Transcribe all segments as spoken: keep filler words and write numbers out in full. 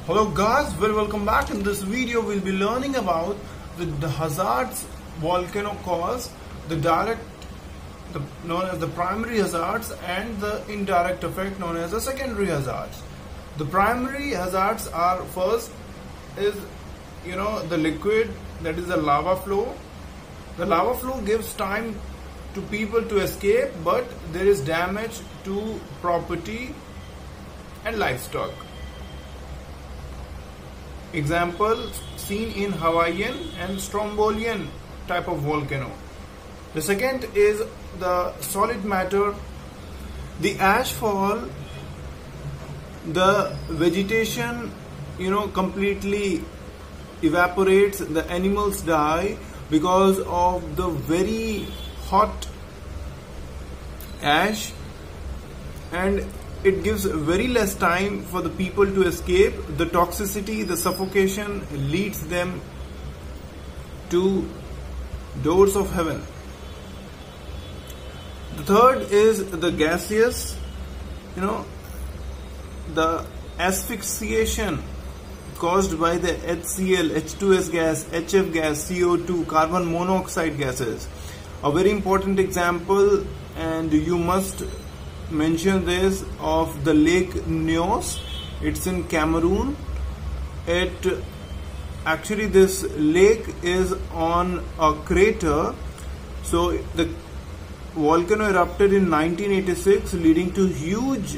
Hello guys, well welcome back. In this video we'll be learning about the, the hazards volcano cause, the direct the, known as the primary hazards, and the indirect effect known as the secondary hazards. The primary hazards are, first is you know the liquid, that is the lava flow. The lava flow gives time to people to escape, but there is damage to property and livestock. Example seen in Hawaiian and Strombolian type of volcano. The second is the solid matter. The ash fall, the vegetation you know completely evaporates, the animals die because of the very hot ash, and it gives very less time for the people to escape. The toxicity, the suffocation leads them to doors of heaven. The third is the gaseous, you know, the asphyxiation caused by the H C l, H two S gas, H F gas, C O two, carbon monoxide gases. A very important example, and you must mention this, of the Lake Nyos. It's in Cameroon. It actually this lake is on a crater. So the volcano erupted in nineteen eighty-six, leading to huge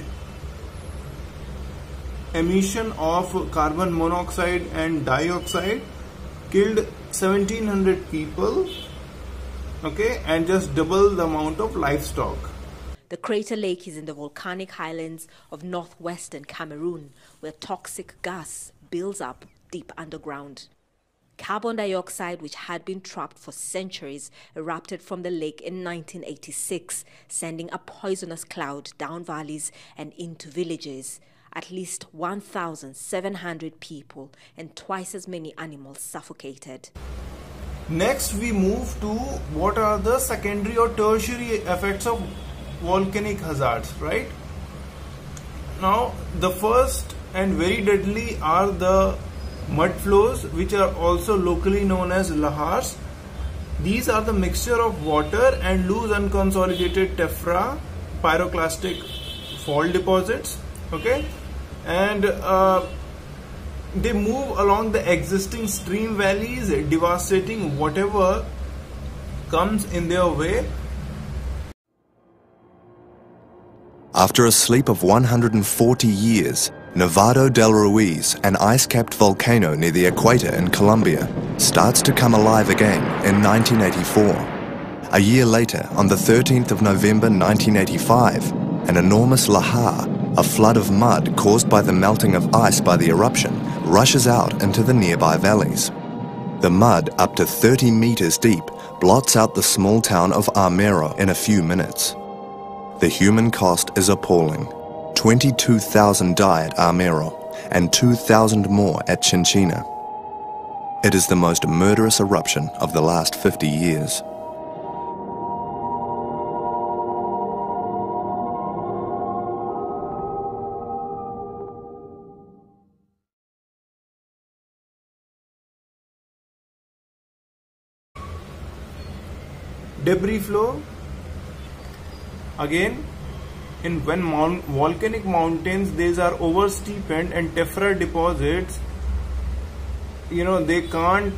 emission of carbon monoxide and dioxide, killed seventeen hundred people, okay, and just double the amount of livestock. The crater lake is in the volcanic highlands of northwestern Cameroon, where toxic gas builds up deep underground. Carbon dioxide, which had been trapped for centuries, erupted from the lake in nineteen eighty-six, sending a poisonous cloud down valleys and into villages. At least one thousand seven hundred people and twice as many animals suffocated. Next, we move to what are the secondary or tertiary effects of volcanic hazards, right? Now, the first and very deadly are the mud flows, which are also locally known as lahars. These are the mixture of water and loose unconsolidated tephra, pyroclastic fall deposits, okay, and uh, they move along the existing stream valleys, devastating whatever comes in their way. After a sleep of one hundred forty years, Nevado del Ruiz, an ice-capped volcano near the equator in Colombia, starts to come alive again in nineteen eighty-four. A year later, on the thirteenth of November nineteen eighty-five, an enormous lahar, a flood of mud caused by the melting of ice by the eruption, rushes out into the nearby valleys. The mud, up to thirty meters deep, blots out the small town of Armero in a few minutes. The human cost is appalling. twenty-two thousand die at Armero and two thousand more at Chinchina. It is the most murderous eruption of the last fifty years. Debris flow. Again, in when mount, volcanic mountains these are oversteepened and tephra deposits, you know they can't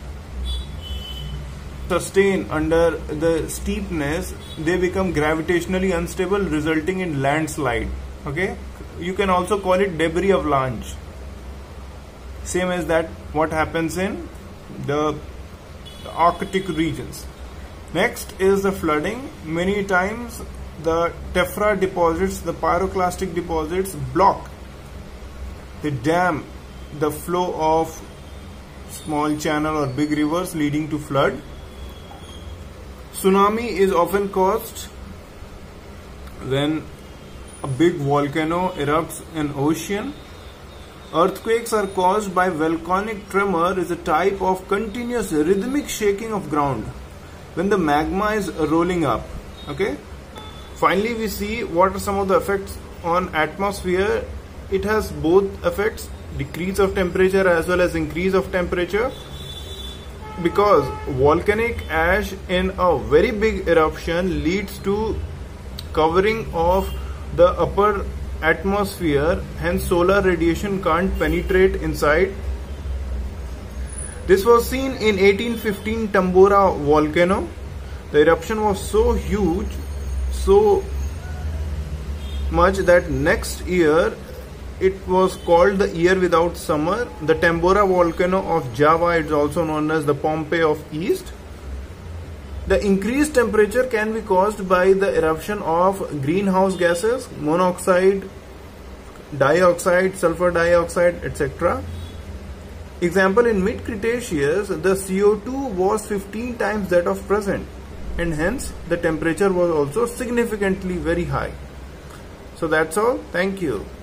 sustain under the steepness. They become gravitationally unstable, resulting in landslide. Okay, you can also call it debris avalanche. Same as that what happens in the Arctic regions. Next is the flooding. Many times the tephra deposits, the pyroclastic deposits block, they dam the flow of small channel or big rivers, leading to flood. Tsunami is often caused when a big volcano erupts in ocean. Earthquakes are caused by volcanic tremor, is a type of continuous rhythmic shaking of ground when the magma is rolling up. Okay. Finally, we see what are some of the effects on atmosphere it has both effects, decrease of temperature as well as increase of temperature, because volcanic ash in a very big eruption leads to covering of the upper atmosphere, hence solar radiation can't penetrate inside. This was seen in eighteen fifteen Tambora volcano. The eruption was so huge, so much that next year it was called the year without summer. The Tambora volcano of Java is also known as the Pompeii of East. The increased temperature can be caused by the eruption of greenhouse gases, monoxide, dioxide, sulfur dioxide, et cetera. Example, in mid-Cretaceous, the C O two was fifteen times that of present, and hence the temperature was also significantly very high. So that's all. Thank you.